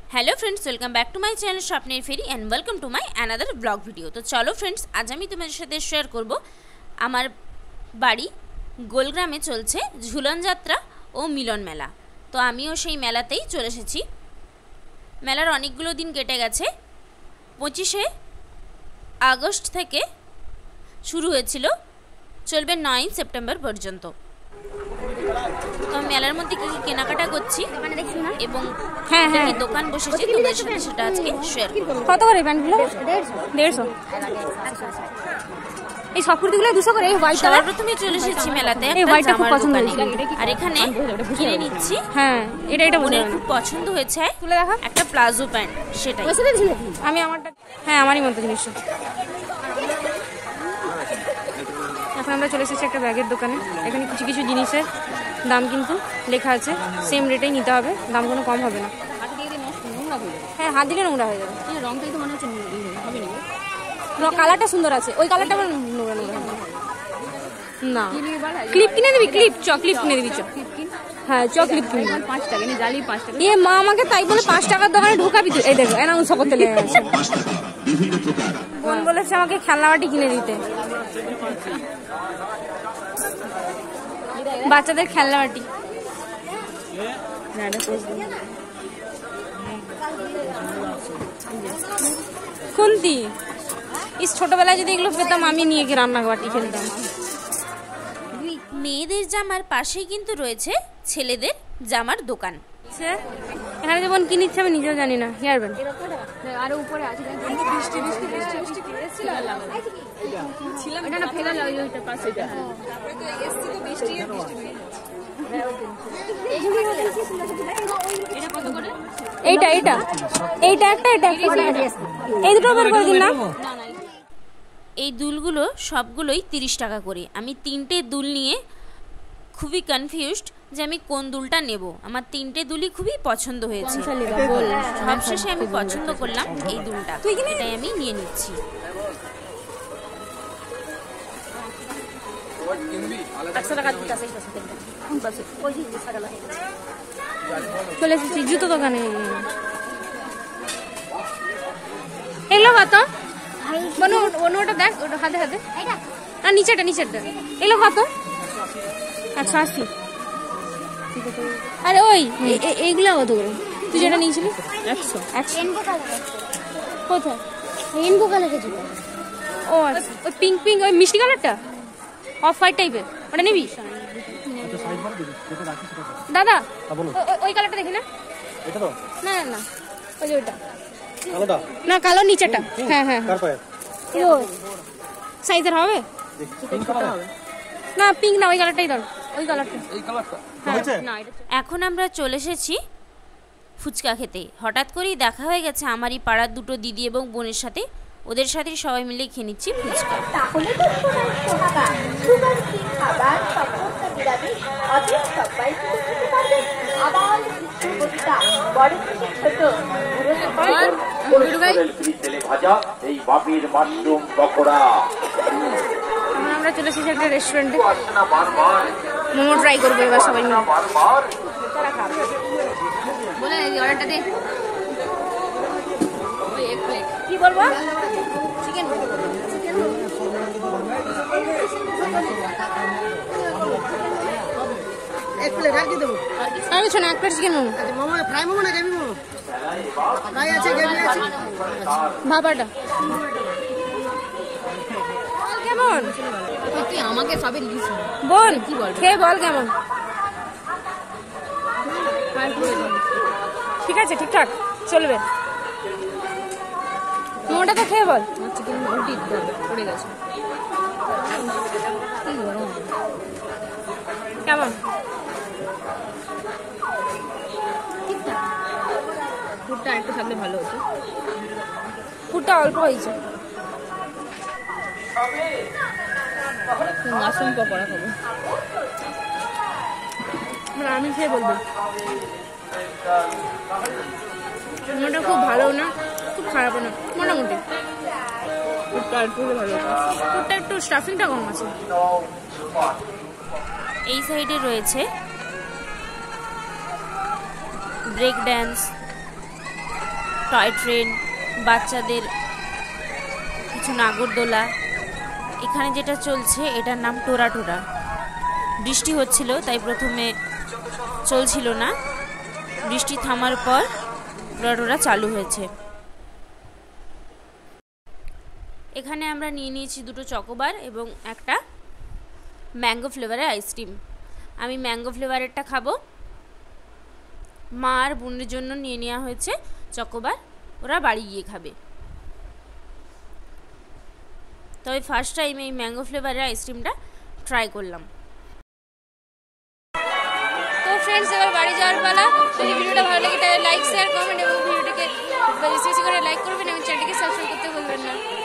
Hello friends, welcome back to my channel स्वप्नेर फेरी and welcome to my another blog video. तो चलो friends, आज আমি তোমাদের সাথে শেয়ার করব আমার বাড়ি গোলগ্রামে চলছে ঝুলন যাত্রা ও মিলন মেলা। তো আমিও সেই মেলাতেই চলে এসেছি। মেলার অনেকগুলো দিন কেটে গেছে। 25শে আগস্ট থেকে শুরু হয়েছিল, চলবে 9 সেপ্টেম্বর পর্যন্ত। তো মেলার মধ্যে কি কি কেনাকাটা করছি এবং কি দোকান বসেছে তোমাদের সাথে সেটা আজকে শেয়ার করব। কত করে প্যান্টগুলো? 150। এই সব কুর্তিগুলো 200 করে। এই হোয়াইট কালার প্রথমে চলে এসেছি মেলাতে, এই হোয়াইটটা খুব পছন্দ হয়েছে আর এখানে কিনে নিচ্ছি। হ্যাঁ, এটা মনে খুব পছন্দ হয়েছে। তুলে দেখা একটা প্লাজো প্যান্ট, সেটাই আমি আমারটা। হ্যাঁ, আমারই মতো জিনিস। এখন আমরা চলে এসেছি একটা ব্যাগের দোকানে। এখানে কিছু কিছু জিনিসের দাম কিন্তু লেখা আছে, সেম রেটেই নিতে হবে, দাম কোনো কম হবে না। হ্যাঁ, হাত দিলে নোংরা হয়ে যাবে। রংটাই তো মনে হচ্ছে হবে না। কালারটা সুন্দর আছে, ওই কালারটা আমার নোংরা নোংরা হবে না। ক্লিপ কিনে দিবি? ক্লিপ ক্লিপ কিনে দিবি। হ্যাঁ, ক্লিপ কিনে 5 টাকা। জালি 5 টাকা। এ মা আমাকে তাই বলে 5 টাকার দোকানে ঢোকাবি তুই? এই দেখো, অ্যানাউন্স করতে লেগে গেছে। বোন বলেছে আমাকে খেলনাবাটি কিনে দিতে, বাচ্চাদের খেলনাবাটি। কোনটি? ইস, ছোটবেলায় যদি এগুলো পেতাম আমি নিয়ে গিয়ে রান্নাবাটি খেলতাম। মেয়েদের জামার পাশেই কিন্তু রয়েছে ছেলেদের জামার দোকান। এখানে যেমন কি নিচ্ছে আমি নিজেও জানি না। হেয়ার ব্যান্ড আরো উপরে আছে। এইটা এইটা এইটা একটা, এটা এই দুটো বের করে দিন না। এই দুলগুলো সবগুলোই 30 টাকা করে। আমি 3টে দুল নিয়ে খুবই কনফিউজড যে আমি কোন দুলটা নেব। আমার 3টে দুলই খুবই পছন্দ হয়েছে। সবশেষে আমি পছন্দ করলাম এই দুলটা, এটাই আমি নিয়ে নিচ্ছি। চলে এসেছি জুতো দোকানে। এগুলো কত? ওটা দেখ, ওটা হাতে হাতে না, নিচেটা নিচেটা। এগুলো কত? 180। আরে ওই এইগুলো কত করে? তুই যেটা নিয়েছিলি 100। কোথায়? রেইনবো কালারের জুতো। ও আচ্ছা, ওই পিঙ্ক পিঙ্ক, ওই মিষ্টি কালারটা, অফ হোয়াইট টাইপের, ওটা নিবি? দাদা ওই কালারটা দেখি না। না না না, ওই যে ওইটা না, কালো নিচেটা। হ্যাঁ হ্যাঁ, সাইজের হবে না? পিঙ্ক না, ওই কালারটাই দাও, ওই কালারটা। এখন আমরা চলে এসেছি ফুচকা খেতে। হঠাৎ করেই দেখা হয়ে গেছে আমারই পাড়ার দুটো দিদি এবং বোনের সাথে। ওদের সাথে সবাই মিলে খেয়ে নিচ্ছি ফুচকা। আমরা চলে এসেছি একটা রেস্টুরেন্টে, মোমো ট্রাই করবো এবার সবাই মিলে। বলে অর্ডারটা দে। কি বলবো? চিকেন। এক প্লেট আর কি দেবো? আর কিছু না, এক plate chicken momo. Momo fry momo না গ্রেভি মোমো? ফ্রাই আছে, গ্রেভি আছে। ভাবাটা কেমন? তুই আমাকে সবে লিস বল, খেয়ে বল কেমন। ঠিক আছে, ঠিকঠাক চলবে। মোমোটা তো খেয়ে বল। চিকেন উল্টি পড়ে গেছে। কেমন? ফুডটা একটু থাকলে ভালো হতো। ফুডটা অল্প হয়েছে। মাশরুম পকোড়া খাবো। আমি খেয়ে বলবো। মোমোটা খুব ভালো না, খুব খারাপ না, মোটামুটি। ফুডটা একটু স্টাফিংটা কম আছে। এই সাইডে রয়েছে ব্রেক ড্যান্স, টয় ট্রেন, বাচ্চাদের কিছু নাগরদোলা। এখানে যেটা চলছে এটার নাম টোরা টোরা। বৃষ্টি হচ্ছিল তাই প্রথমে চলছিল না, বৃষ্টি থামার পর টোরা টোরা চালু হয়েছে। এখানে আমরা নিয়ে নিয়েছি দুটো চকোবার এবং একটা ম্যাঙ্গো ফ্লেভারের আইসক্রিম। আমি ম্যাঙ্গো ফ্লেভারেরটা খাবো। মা আর বোনের জন্য নিয়ে নেওয়া হয়েছে চকোবার, ওরা বাড়ি গিয়ে খাবে। তবে ফার্স্ট টাইম এই ম্যাঙ্গো ফ্লেভারের আইসক্রিমটা ট্রাই করলাম। তো ফ্রেন্ডস, এবার বাড়ি যাওয়ার পালা। যদি ভিডিওটা ভালো লাগে তাহলে লাইক, শেয়ার, কমেন্ট এবং ভিডিওটাকে বেশি বেশি করে লাইক করবেন এবং চ্যানেলটিকে সাবস্ক্রাইব করতে ভুলবেন না।